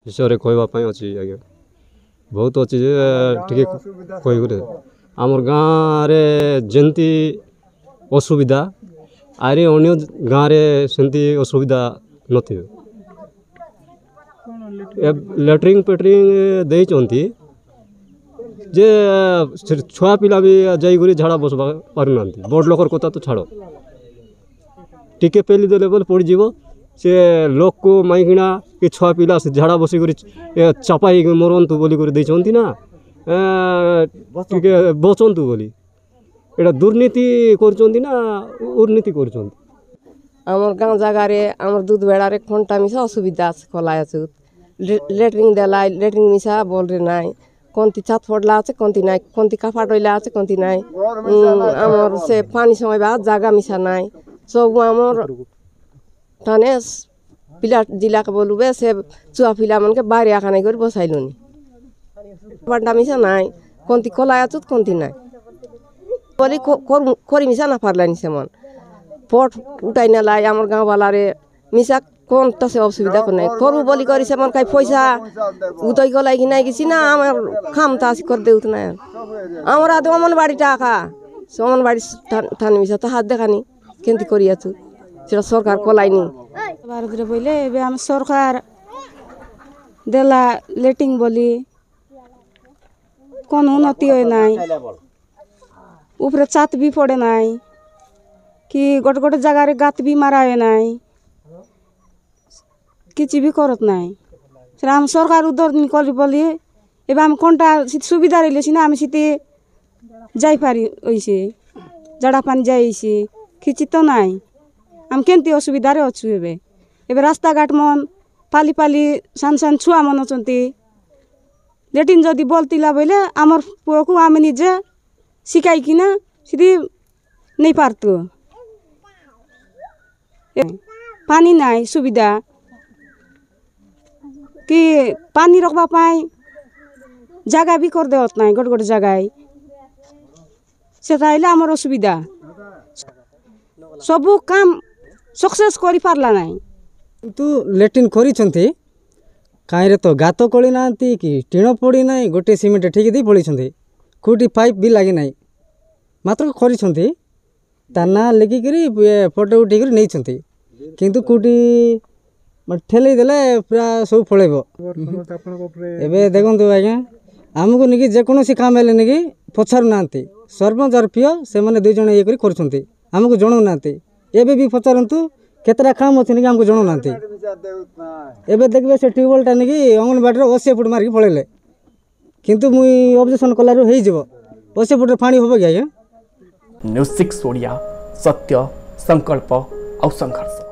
विषय कहवाई अच्छी आज्ञा बहुत अच्छी टे कह आमर गाँव जमी असुविधा आरे अन्य गाँव में सेमती असुविधा नथी लैट्रिन पेट्रिन देती जे छुआ पिला भी जाइए झाड़ा बसवा पारना बड़ लोकर कथा तो छाड़ टिके पेली देले बोले पड़ज से लोक को माइकिना कि छुआ पिला से झाड़ा बस चापाई मरतु बोली ना बचंतु बोली एटा दुर्नीति ना उन्नति कर गाँव जगार आम दूध बेड़ार खंटा मिसा असुविधा खोला लेट्रिन देला लेट्रिन मिसा बोल रे ना कौनती छात फटला আছে कौनती নাই कौनती काफा टइला আছে कौनती নাই आमर से पानी समय बाद जागा मिसा নাই सब आमर थाने पिला जिला के बोलबे से चुआ पिला मन के बाहर आखा नहीं कर बसाइलनी पांडा मिसा নাই कौनती खोला আছে कौनती নাই बोली करी मिसा ना पारलानी से मन पट उठाई ना लाई आमर गाँव वाला रे मिसा कौन तसे असुविधा को नहीं करू बोली करी से मन कई पैसा उतई को लागी नहीं किसी ना आमर खाम तासी कर दे उतना हमरा तो अमन बाड़ी टाका समन बाड़ी थाने मिसा तो हाथ देखानी केंती करिया तू सेटा सरकार कोलाइनी भारत रे बोले बे हम सरकार देला लेटिंग बोली कोन उन्नति होय নাই ऊपर छात भी पड़े নাই कि गोटे गोटे जगह रे गात भी मारा है নাই किसी भी करत নাই সেটা हम सरकार उधर निकल बोली एबे हम कोनटा सुविधा रहिले सिना हम सिते जाई पारी ओइसे जड़ा पानी जाइसे किछि तो নাই हम केंती असुविधा रे अछु एबे एबे रास्ता घाट मन पाली पाली सान सान छुआ मन अछंती लेटिन जदी बोलतिला बोले हमर पुओ को आमे निजे सिकाई किना सिधी नहीं पारतो पानी নাই सुविधा कि पानी रखबा पाई जगह भी कर देत নাই गोट गोट जगह सेटा आमर असुविधा सब काम सक्सेस करि पारला নাই तू लेट्रिन करी कहीं तो गात कली ना कि टीण पड़ी ना गोटे सीमेंट ठीक दी पड़ी कौटी पाइप भी लगी ना मात्र करी ना लिखिक फोटो उठिक नहीं किंतु कौटी ठेल देले पूरा सब फलैब एवं देखु आज्ञा आमको नहीं जेकोसी काम है नहीं पचारू ना सरपंच और पीओ से मैंने दुई जन ये करमको जनाऊ ना एवं भी पचारतु केतटा काम अच्छे नहीं आमको जनाऊ ना एवं देखिए से ट्यूबवेलटा नहीं अंगनवाड़ी 80 फुट मारिक पलैले किंतु मुई ऑब्जेक्शन कलारू हो 80 फुट पानी हम कि आज्ञा न्यूज़ 6 ओडिया सत्य संकल्प और संघर्ष।